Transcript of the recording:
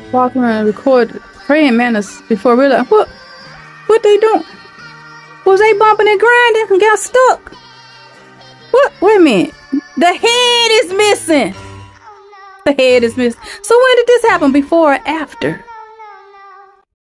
walking around and record praying Mantis before realizing what they doing? Was they bumping and grinding and got stuck? What? Wait a minute. The head is missing. The head is missing. So when did this happen? Before or after?